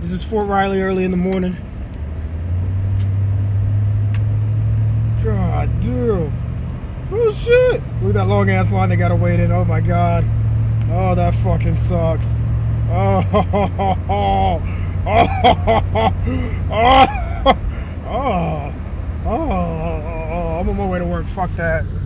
This is Fort Riley early in the morning. God damn. Oh shit. Look at that long ass line they gotta wait in. Oh my god. Oh, that fucking sucks. Oh, oh, oh, oh, oh, oh, I'm on my way to work. Fuck that.